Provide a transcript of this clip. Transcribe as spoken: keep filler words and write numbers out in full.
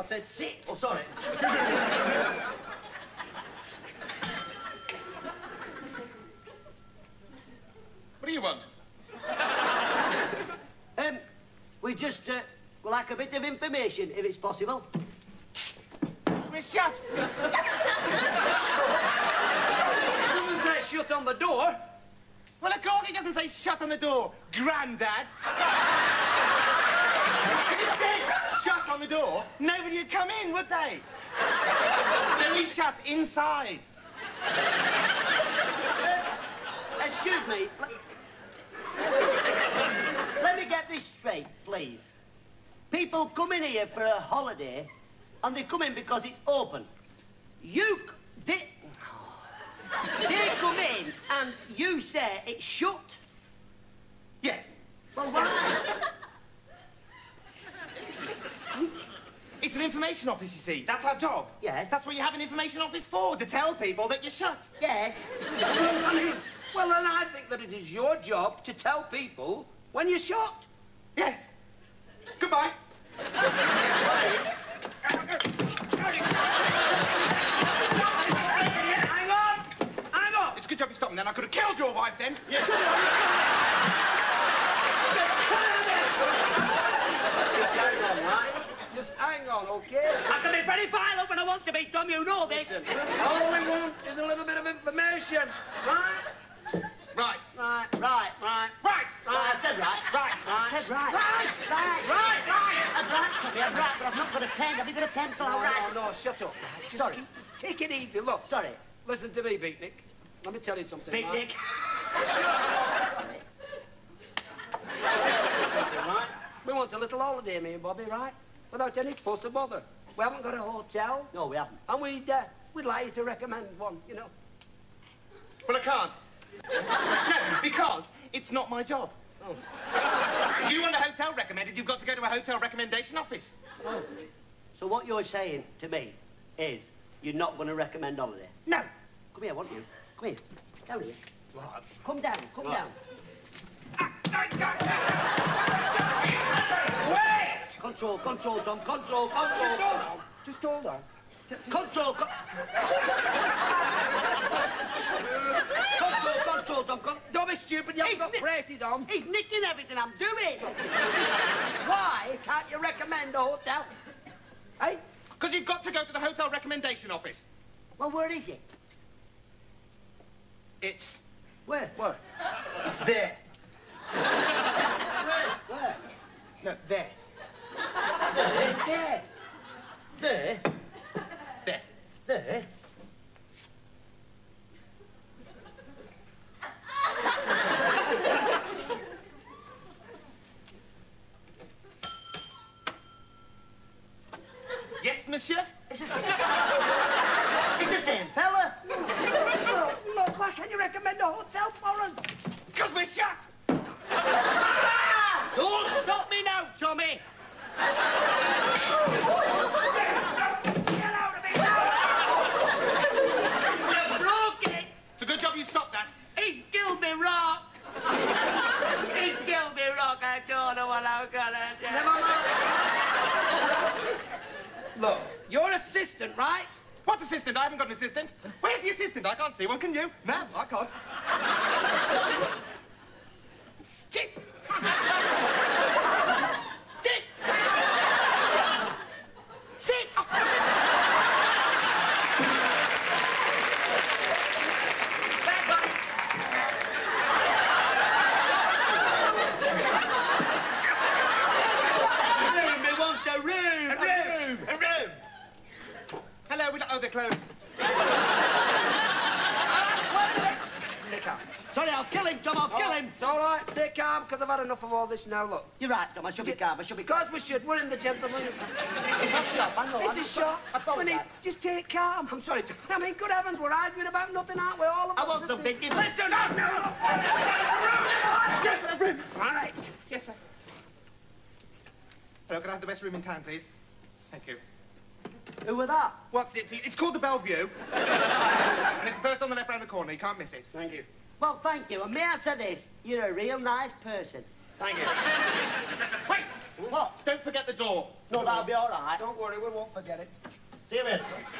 said sit. Oh, sorry. What do you want? um, we just, uh, would like a bit of information, if it's possible. We're shut. It doesn't say shut on the door. Well, of course it doesn't say shut on the door, Grandad. If it said shut on the door, nobody would come in, would they? So we shut inside. Uh, excuse me. Let, let me get this straight, please. People come in here for a holiday, and they come in because it's open. You... They, they come in, and you say it's shut? Yes. Well, why? It's an information office, you see. That's our job. Yes. That's what you have an information office for, to tell people that you're shut. Yes. I mean, well, then I think that it is your job to tell people when you're shut. Yes. Goodbye. Hang on! Hang on! It's a good job you stopped me then. I could have killed your wife then. Yeah. Hang on, right? Just hang on, OK? I can be very violent when I want to be, Tom, you know this. Listen, all we want is a little bit of information, right? Right. Right, right, right. Right. Right, I said right. Right. I said right. Right. Right. Right. Right. I'm right, Tommy, I'm right, but I've not got a pen. Have you got a pencil? No, All right. no, no, shut up. Just Sorry. keep- take it easy, look. Sorry. Listen to me, Beatnik. Let me tell you something, Big right? Nick. Right? We want a little holiday, me and Bobby, right? Without any fuss or bother. We haven't got a hotel. No, we haven't. And we'd, uh, we'd like you to recommend one, you know. Well, I can't. No, because it's not my job. Oh. If you want a hotel recommended, you've got to go to a hotel recommendation office. Oh. So what you're saying to me is you're not going to recommend holiday? No. Come here, won't you? Come here. Down here. What? Come down, come What? down. Wait! Control, control, Tom, control, control. Just hold on. Control, co control, control, Tom, con Don't be stupid, you haven't He's got ni- braces on. He's nicking everything I'm doing. Why can't you recommend a hotel? Hey? Because you've got to go to the hotel recommendation office. Well, where is it? It's... Where? What? It's there. Where? Where? No, there. There. There. There. There. There. Yes, monsieur? It's the same. It's the same fella. Look, look, why can't you recommend a hotel for us? Because we're shut. Don't stop me now, Tommy. Get out of it now! You broke it. It's a good job you stopped that. He's killed me, Rock. He's killed me, Rock. I don't know what I'm gonna do. Never mind. Look, you're assistant, right? What assistant? I haven't got an assistant. Where's the assistant? I can't see one, can you? No, I can't. Tick! Tick! Sit! Room, he wants a room. A room! A room! Hello, we don't... Oh, they're closed. Stay calm. Sorry, I'll kill him, Tom. I'll kill him. It's all right, stay calm, because I've had enough of all this now, look. You're right, Tom. I should be calm. I should be calm. Because we should, we're in the gentleman's... It's a shop. I know. It's a shop. I thought We need... that. Just take calm. I'm sorry, Tom. I mean, good heavens, we're arguing about nothing, aren't we? All of I us. want some big give me- Listen up now! Yes, a room. All right. Yes, sir. Hello, can I have the best room in town, please? Thank you. Who were that? What's it? It's called the Bellevue. And it's the first on the left round the corner. You can't miss it. Thank you. Well, thank you. And may I say this? You're a real nice person. Thank you. Wait! What? Don't forget the door. No, that'll be all right. Don't worry, we won't forget it. See you later.